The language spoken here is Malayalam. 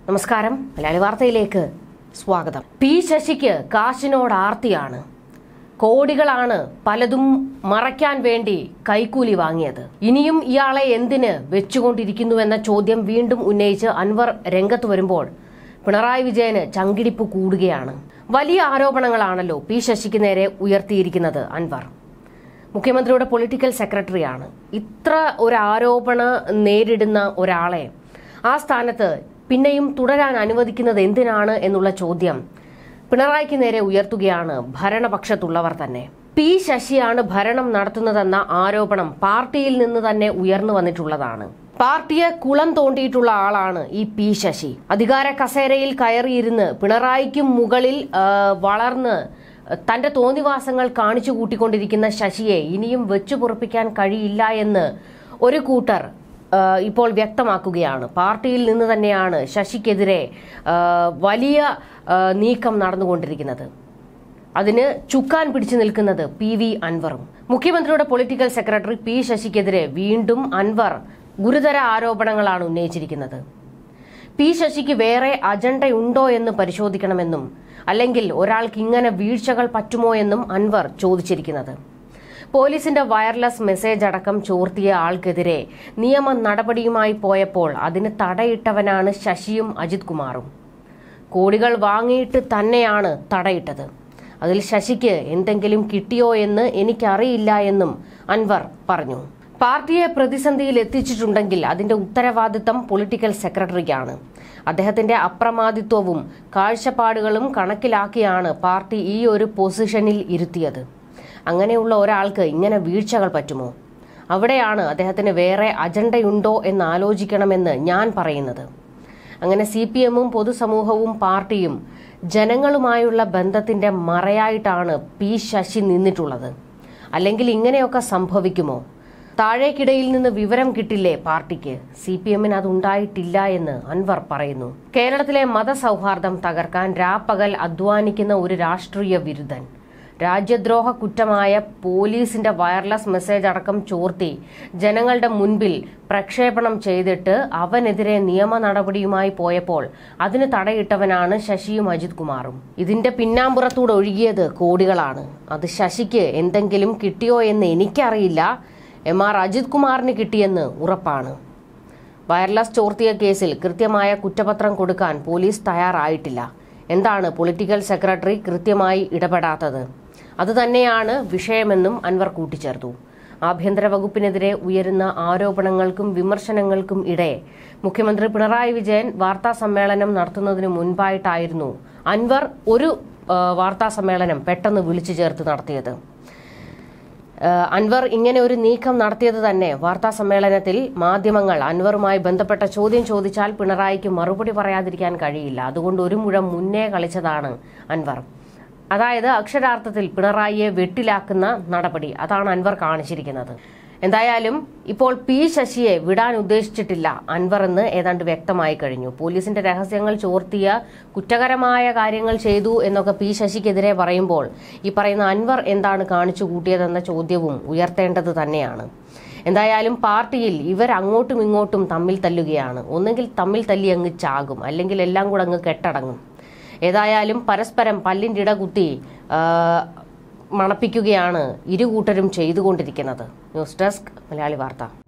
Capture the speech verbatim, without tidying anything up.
നമസ്കാരം, മലയാളി വാർത്തയിലേക്ക് സ്വാഗതം. പി ശശിക്ക് കാശിനോട് ആർത്തിയാണ്. കോടികളാണ് പലതും മറയ്ക്കാൻ വേണ്ടി കൈക്കൂലി വാങ്ങിയത്. ഇനിയും ഇയാളെ എന്തിന് വെച്ചുകൊണ്ടിരിക്കുന്നുവെന്ന ചോദ്യം വീണ്ടും ഉന്നയിച്ച് അൻവർ രംഗത്ത് വരുമ്പോൾ പിണറായി വിജയന് ചങ്കിടിപ്പ് കൂടുകയാണ്. വലിയ ആരോപണങ്ങളാണല്ലോ പി ശശിക്ക് നേരെ ഉയർത്തിയിരിക്കുന്നത് അൻവർ. മുഖ്യമന്ത്രിയുടെ പൊളിറ്റിക്കൽ സെക്രട്ടറിയാണ്. ഇത്ര ഒരു ആരോപണം നേരിടുന്ന ഒരാളെ ആ സ്ഥാനത്ത് പിന്നെയും തുടരാൻ അനുവദിക്കുന്നത് എന്തിനാണ് എന്നുള്ള ചോദ്യം പിണറായിക്ക് നേരെ ഉയർത്തുകയാണ് ഭരണപക്ഷത്തുള്ളവർ തന്നെ. പി ശശിയാണ് ഭരണം നടത്തുന്നതെന്ന ആരോപണം പാർട്ടിയിൽ നിന്ന് തന്നെ ഉയർന്നു വന്നിട്ടുള്ളതാണ്. പാർട്ടിയെ കുളം തോണ്ടിയിട്ടുള്ള ആളാണ് ഈ പി ശശി. അധികാര കസേരയിൽ കയറിയിരുന്ന് പിണറായിക്കും മുകളിൽ വളർന്ന് തന്റെ തോന്നിവാസങ്ങൾ കാണിച്ചു കൂട്ടിക്കൊണ്ടിരിക്കുന്ന ശശിയെ ഇനിയും വെച്ചു പൊറുപ്പിക്കാൻ കഴിയില്ല എന്ന് ഒരു കൂട്ടർ ഇപ്പോൾ വ്യക്തമാക്കുകയാണ്. പാർട്ടിയിൽ നിന്ന് തന്നെയാണ് ശശിക്കെതിരെ വലിയ നീക്കം നടന്നുകൊണ്ടിരിക്കുന്നത്. അതിന് ചുക്കാൻ പിടിച്ചു നിൽക്കുന്നത് പി വി അൻവറും. മുഖ്യമന്ത്രിയുടെ പൊളിറ്റിക്കൽ സെക്രട്ടറി പി ശശിക്കെതിരെ വീണ്ടും അൻവർ ഗുരുതര ആരോപണങ്ങളാണ് ഉന്നയിച്ചിരിക്കുന്നത്. പി ശശിക്ക് വേറെ അജണ്ടയുണ്ടോ എന്ന് പരിശോധിക്കണമെന്നും അല്ലെങ്കിൽ ഒരാൾക്ക് ഇങ്ങനെ വീഴ്ചകൾ പറ്റുമോ എന്നും അൻവർ ചോദിച്ചിരിക്കുന്നത്. പോലീസിന്റെ വയർലെസ് മെസ്സേജ് അടക്കം ചോർത്തിയ ആൾക്കെതിരെ നിയമ നടപടിയുമായി പോയപ്പോൾ അതിന് തടയിട്ടവനാണ് ശശിയും അജിത് കുമാറും. കോടികൾ വാങ്ങിയിട്ട് തന്നെയാണ് തടയിട്ടത്. അതിൽ ശശിക്ക് എന്തെങ്കിലും കിട്ടിയോ എന്ന് എനിക്കറിയില്ല എന്നും അൻവർ പറഞ്ഞു. പാർട്ടിയെ പ്രതിസന്ധിയിൽ എത്തിച്ചിട്ടുണ്ടെങ്കിൽ അതിന്റെ ഉത്തരവാദിത്തം പൊളിറ്റിക്കൽ സെക്രട്ടറിക്കാണ്. അദ്ദേഹത്തിന്റെ അപ്രമാദിത്വവും കാഴ്ചപ്പാടുകളും കണക്കിലാക്കിയാണ് പാർട്ടി ഈ ഒരു പൊസിഷനിൽ ഇരുത്തിയത്. അങ്ങനെയുള്ള ഒരാൾക്ക് ഇങ്ങനെ വീഴ്ചകൾ പറ്റുമോ? അവിടെയാണ് അദ്ദേഹത്തിന് വേറെ അജണ്ടയുണ്ടോ എന്ന് ആലോചിക്കണമെന്ന് ഞാൻ പറയുന്നത്. അങ്ങനെ സി പി എമ്മും പൊതുസമൂഹവും പാർട്ടിയും ജനങ്ങളുമായുള്ള ബന്ധത്തിന്റെ മറയായിട്ടാണ് പി ശശി നിന്നിട്ടുള്ളത്. അല്ലെങ്കിൽ ഇങ്ങനെയൊക്കെ സംഭവിക്കുമോ? താഴേക്കിടയിൽ നിന്ന് വിവരം കിട്ടില്ലേ പാർട്ടിക്ക്? സി പി എമ്മിന് അതുണ്ടായിട്ടില്ല എന്ന് അൻവർ പറയുന്നു. കേരളത്തിലെ മതസൗഹാർദ്ദം തകർക്കാൻ രാപ്പകൽ അധ്വാനിക്കുന്ന ഒരു രാഷ്ട്രീയ വിരുദ്ധൻ രാജ്യദ്രോഹ കുറ്റമായ പോലീസിന്റെ വയർലെസ് മെസ്സേജ് അടക്കം ചോർത്തി ജനങ്ങളുടെ മുൻപിൽ പ്രക്ഷേപണം ചെയ്തിട്ട് അവനെതിരെ നിയമ നടപടിയുമായി പോയപ്പോൾ അതിന് തടയിട്ടവനാണ് ശശിയും അജിത് കുമാറും. ഇതിന്റെ പിന്നാമ്പുറത്തൂടെ ഒഴുകിയത് കോടികളാണ്. അത് ശശിക്ക് എന്തെങ്കിലും കിട്ടിയോ എന്ന് എനിക്കറിയില്ല. എം ആർ അജിത് കുമാറിന് കിട്ടിയെന്ന് ഉറപ്പാണ്. വയർലെസ് ചോർത്തിയ കേസിൽ കൃത്യമായ കുറ്റപത്രം കൊടുക്കാൻ പോലീസ് തയ്യാറായിട്ടില്ല. എന്താണ് പൊളിറ്റിക്കൽ സെക്രട്ടറി കൃത്യമായി ഇടപെടാത്തത്? അതുതന്നെയാണ് വിഷയമെന്നും അൻവർ കൂട്ടിച്ചേർത്തു. ആഭ്യന്തര വകുപ്പിനെതിരെ ഉയരുന്ന ആരോപണങ്ങൾക്കും വിമർശനങ്ങൾക്കും ഇടെ മുഖ്യമന്ത്രി പിണറായി വിജയൻ വാർത്താ സമ്മേളനം നടത്തുന്നതിന് മുൻപായിട്ടായിരുന്നു അൻവർ ഒരു വാർത്താ സമ്മേളനം പെട്ടെന്ന് വിളിച്ചു ചേർത്ത് നടത്തിയത്. അൻവർ ഇങ്ങനെ ഒരു നീക്കം നടത്തിയത് തന്നെ വാർത്താ സമ്മേളനത്തിൽ മാധ്യമങ്ങൾ അൻവറുമായി ബന്ധപ്പെട്ട ചോദ്യം ചോദിച്ചാൽ പിണറായിക്ക് മറുപടി പറയാതിരിക്കാൻ കഴിയില്ല. അതുകൊണ്ട് ഒരു മുഴം മുന്നേ കളിച്ചതാണ് അൻവർ. അതായത് അക്ഷരാർത്ഥത്തിൽ പിണറായിയെ വെട്ടിലാക്കുന്ന നടപടി. അതാണ് അൻവർ കാണിച്ചിരിക്കുന്നത്. എന്തായാലും ഇപ്പോൾ പി ശശിയെ വിടാൻ ഉദ്ദേശിച്ചിട്ടില്ല അൻവർ എന്ന് ഏതാണ്ട് വ്യക്തമായി കഴിഞ്ഞു. പോലീസിന്റെ രഹസ്യങ്ങൾ ചോർത്തിയ കുറ്റകരമായ കാര്യങ്ങൾ ചെയ്തു എന്നൊക്കെ പി ശശിക്കെതിരെ പറയുമ്പോൾ ഈ പറയുന്ന അൻവർ എന്താണ് കാണിച്ചു കൂട്ടിയതെന്ന ചോദ്യവും ഉയർത്തേണ്ടത് തന്നെയാണ്. എന്തായാലും പാർട്ടിയിൽ ഇവർ അങ്ങോട്ടും ഇങ്ങോട്ടും തമ്മിൽ തല്ലുകയാണ്. ഒന്നെങ്കിൽ തമ്മിൽ തല്ലി അങ്ങ് ചാകും, അല്ലെങ്കിൽ എല്ലാം കൂടെ അങ്ങ് കെട്ടടങ്ങും. ഏതായാലും പരസ്പരം പല്ലിൻ്റെ ഇട കുത്തി മണപ്പിക്കുകയാണ് ഇരുകൂട്ടരും ചെയ്തുകൊണ്ടിരിക്കുന്നത്. ന്യൂസ് ഡെസ്ക് മലയാളി വാർത്ത.